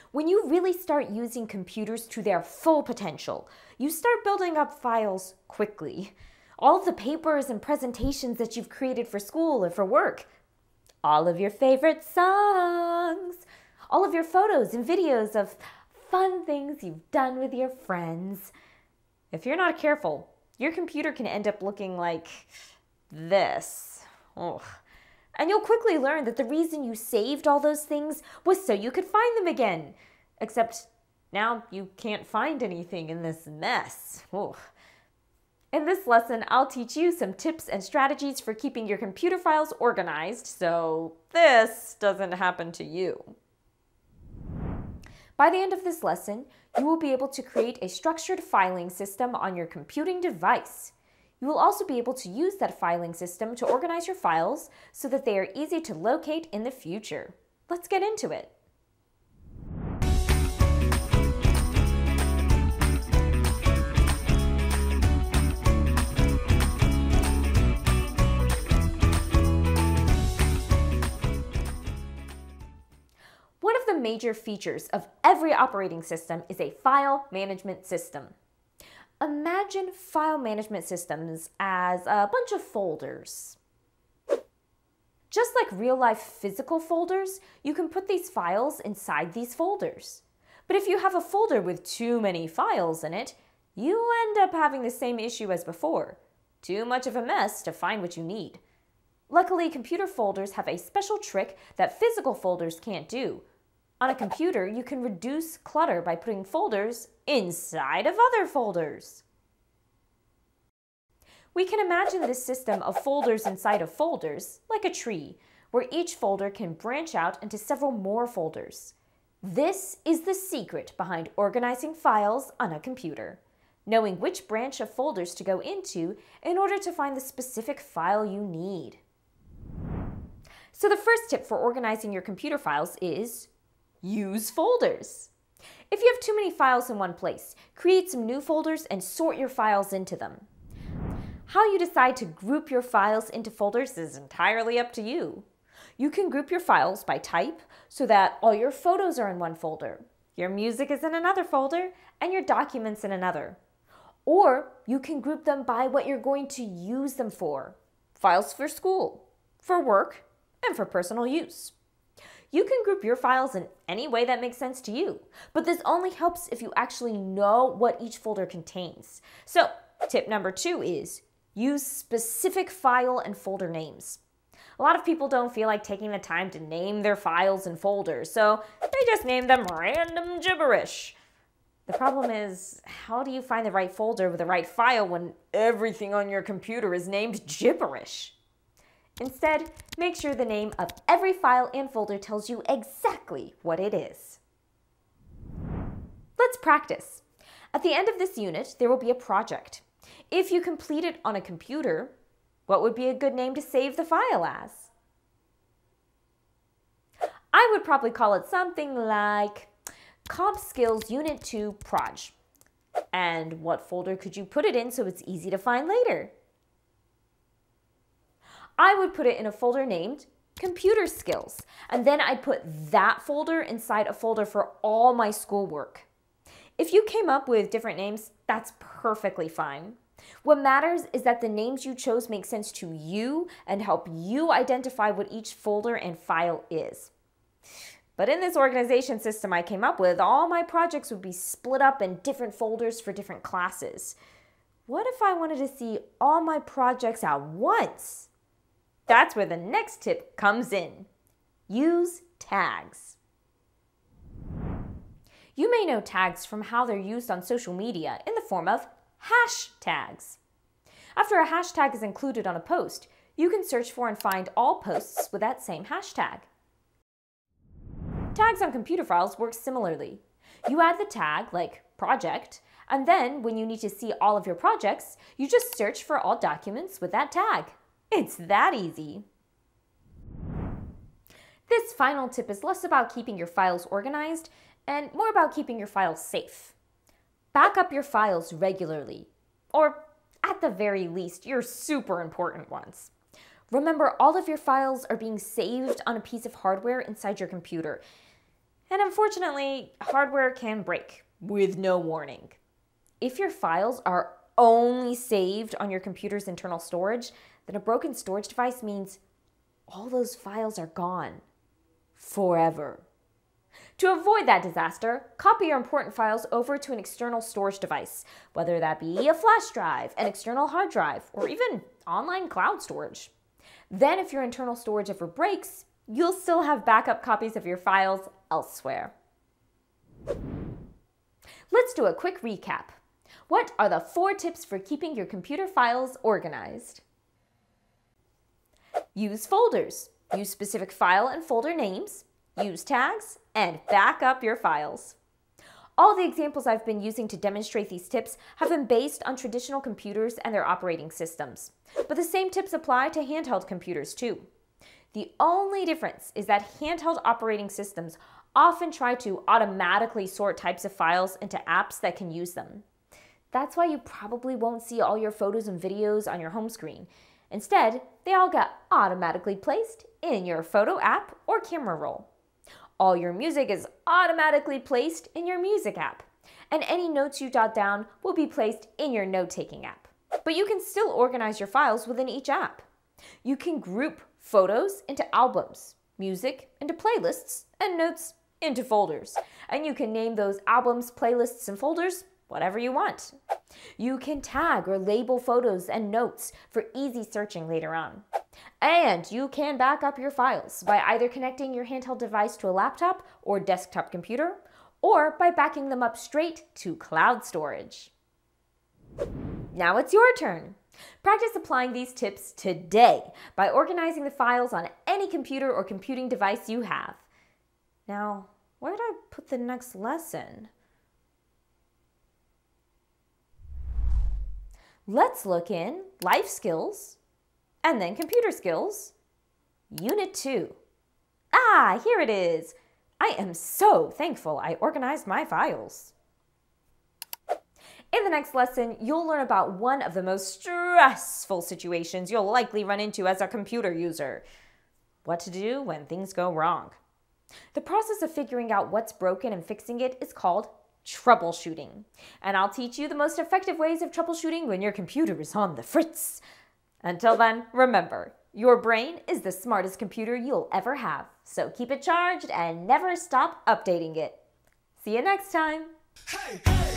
When you really start using computers to their full potential, you start building up files quickly. All of the papers and presentations that you've created for school or for work, all of your favorite songs, all of your photos and videos of fun things you've done with your friends. If you're not careful, your computer can end up looking like this. Ugh. And you'll quickly learn that the reason you saved all those things was so you could find them again. Except now you can't find anything in this mess. Ugh. In this lesson, I'll teach you some tips and strategies for keeping your computer files organized so this doesn't happen to you. By the end of this lesson, you will be able to create a structured filing system on your computing device. You will also be able to use that filing system to organize your files so that they are easy to locate in the future. Let's get into it. One of the major features of every operating system is a file management system. Imagine file management systems as a bunch of folders. Just like real-life physical folders, you can put these files inside these folders. But if you have a folder with too many files in it, you end up having the same issue as before. Too much of a mess to find what you need. Luckily, computer folders have a special trick that physical folders can't do. On a computer, you can reduce clutter by putting folders inside of other folders. We can imagine this system of folders inside of folders like a tree, where each folder can branch out into several more folders. This is the secret behind organizing files on a computer, knowing which branch of folders to go into in order to find the specific file you need. So the first tip for organizing your computer files is use folders. If you have too many files in one place, create some new folders and sort your files into them. How you decide to group your files into folders is entirely up to you. You can group your files by type so that all your photos are in one folder, your music is in another folder, and your documents in another. Or you can group them by what you're going to use them for. Files for school, for work, and for personal use. You can group your files in any way that makes sense to you, but this only helps if you actually know what each folder contains. So, tip number 2 is use specific file and folder names. A lot of people don't feel like taking the time to name their files and folders, so they just name them random gibberish. The problem is, how do you find the right folder with the right file when everything on your computer is named gibberish? Instead, make sure the name of every file and folder tells you exactly what it is. Let's practice. At the end of this unit, there will be a project. If you complete it on a computer, what would be a good name to save the file as? I would probably call it something like Comp Skills Unit 2 Proj. And what folder could you put it in so it's easy to find later? I would put it in a folder named Computer Skills, and then I'd put that folder inside a folder for all my schoolwork. If you came up with different names, that's perfectly fine. What matters is that the names you chose make sense to you and help you identify what each folder and file is. But in this organization system I came up with, all my projects would be split up in different folders for different classes. What if I wanted to see all my projects at once? That's where the next tip comes in. Use tags. You may know tags from how they're used on social media in the form of hashtags. After a hashtag is included on a post, you can search for and find all posts with that same hashtag. Tags on computer files work similarly. You add the tag, like project, and then when you need to see all of your projects, you just search for all documents with that tag. It's that easy. This final tip is less about keeping your files organized and more about keeping your files safe. Back up your files regularly, or at the very least, your super important ones. Remember, all of your files are being saved on a piece of hardware inside your computer. And unfortunately, hardware can break with no warning. If your files are only saved on your computer's internal storage, then a broken storage device means all those files are gone forever. To avoid that disaster, copy your important files over to an external storage device, whether that be a flash drive, an external hard drive, or even online cloud storage. Then if your internal storage ever breaks, you'll still have backup copies of your files elsewhere. Let's do a quick recap. What are the 4 tips for keeping your computer files organized? Use folders. Use specific file and folder names. Use tags, and back up your files. All the examples I've been using to demonstrate these tips have been based on traditional computers and their operating systems. But the same tips apply to handheld computers too. The only difference is that handheld operating systems often try to automatically sort types of files into apps that can use them. That's why you probably won't see all your photos and videos on your home screen. Instead, they all get automatically placed in your photo app or camera roll. All your music is automatically placed in your music app, and any notes you jot down will be placed in your note-taking app. But you can still organize your files within each app. You can group photos into albums, music into playlists, and notes into folders. And you can name those albums, playlists, and folders whatever you want. You can tag or label photos and notes for easy searching later on. And you can back up your files by either connecting your handheld device to a laptop or desktop computer, or by backing them up straight to cloud storage. Now it's your turn. Practice applying these tips today by organizing the files on any computer or computing device you have. Now, where did I put the next lesson? Let's look in Life Skills, and then Computer Skills, Unit 2. Ah, here it is. I am so thankful I organized my files. In the next lesson, you'll learn about one of the most stressful situations you'll likely run into as a computer user. What to do when things go wrong. The process of figuring out what's broken and fixing it is called troubleshooting. And I'll teach you the most effective ways of troubleshooting when your computer is on the fritz. Until then, remember, your brain is the smartest computer you'll ever have. So keep it charged and never stop updating it. See you next time. Hey, hey.